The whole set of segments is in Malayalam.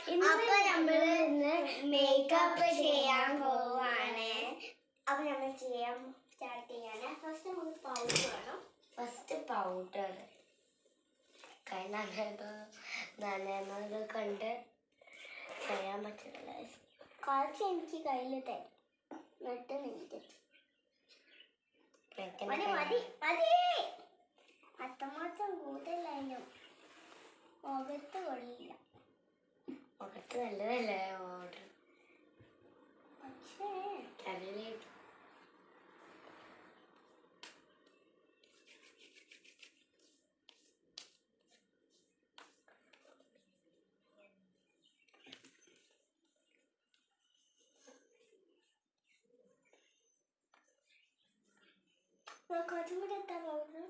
അപ്പൊ നമ്മള് ഇന്ന് മേക്കപ്പ് ചെയ്യാൻ പോവാണ്. അപ്പൊ നമ്മൾ ചെയ്യാൻ സ്റ്റാർട്ട് ചെയ്യാണ്. ഫസ്റ്റ് നമുക്ക് പൗഡർ വേണം. ഫസ്റ്റ് പൗഡർ കൈ നനയുന്നത് കണ്ട് ചെയ്യാൻ പറ്റില്ല. കുറച്ച് എനിക്ക് കയ്യിൽ തരും. എന്നിട്ട് നീട്ടി അത്തമാസം കൂടുതലായാലും മുഖത്ത് കൊള്ളില്ല. മുഖത്ത് നല്ലതല്ലേ ഓർഡർ. പക്ഷേ കുറച്ചും കൂടി എത്താൻ പൗഡർ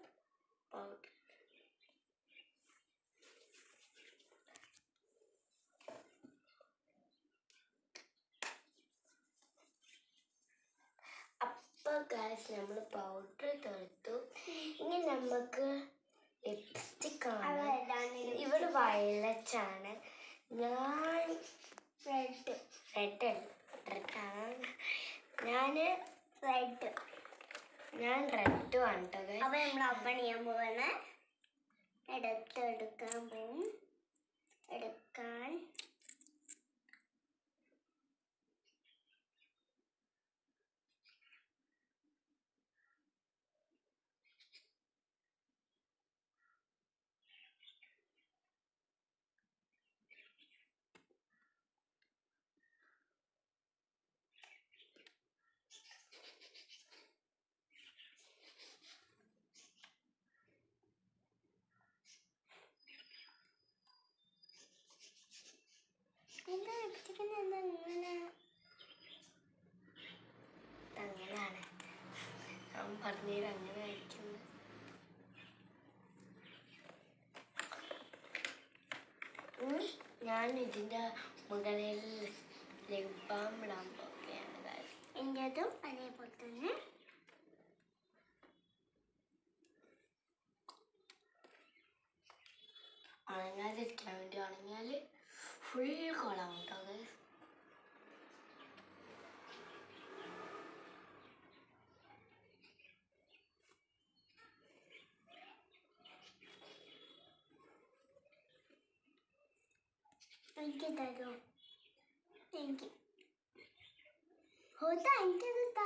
ഗൈസ് നമ്മൾ പൗഡർ തീർത്തു. ഇനി നമുക്ക് ലിപ്സ്റ്റിക് ആണ്. ഇവിടെ വയലറ്റ് ആണ്. ഞാൻ റെഡാണ്. ഞാൻ റെഡും ആണ് കേട്ടോ. അപ്പൊ നമ്മൾ ഓപ്പൺ ചെയ്യാൻ പോവാണ്. എടുക്കാൻ പോവും. എടുക്കാൻ എന്താ ലിപ്സ്റ്റിക്കിന് എന്താ അങ്ങനെയാണ് ഞാൻ പറഞ്ഞത്. അങ്ങനെ ആയിരിക്കുന്നത്. ഞാൻ ഇതിൻ്റെ മുകളിൽ ലിപ് ബാം ഇടാൻ പോവുകയാണ്. എൻ്റെതും അതേപോലെ തന്നെ. ഉണങ്ങാതിരിക്കാൻ വേണ്ടി ഉണങ്ങിയാൽ ഫുൾ കോളാവും കേട്ടോ. എനിക്ക് തരോ? എനിക്ക് എനിക്കത് താ.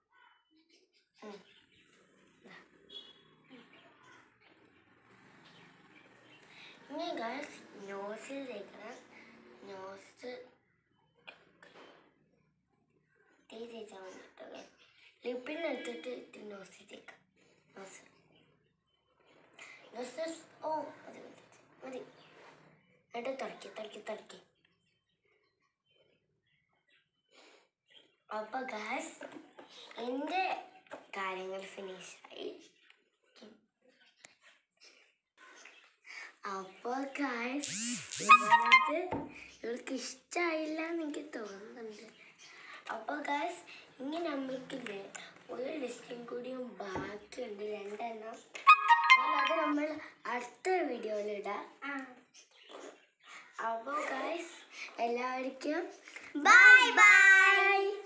ഇനി ഗൈസ് നോസിൽ തേക്കണം. നോസ് തേച്ചാൽ മതി കേട്ടോ. ലിപ്പിൽ എടുത്തിട്ട് ഇത്തിരി നോസിൽ തേക്കാം. നോസ് ഓ മതി മതി. എന്നിട്ട് തുടക്കി. അപ്പൊ ഗൈസ് എൻ്റെ കാര്യങ്ങൾ ഫിനിഷായി. അപ്പോൾ ഗൈസ് ഇവർക്ക് ഇഷ്ടമായില്ല എന്ന് എനിക്ക് തോന്നുന്നുണ്ട്. അപ്പോൾ ഗൈസ് ഇനി നമ്മൾക്കില്ലേ ഒരു ലിസ്റ്റും കൂടിയും ബാക്കിയുണ്ട്, 2 എണ്ണം. അത് നമ്മൾ അടുത്ത വീഡിയോയിലിടാം. അപ്പോൾ ഗൈസ് എല്ലാവർക്കും ബൈ ബൈ.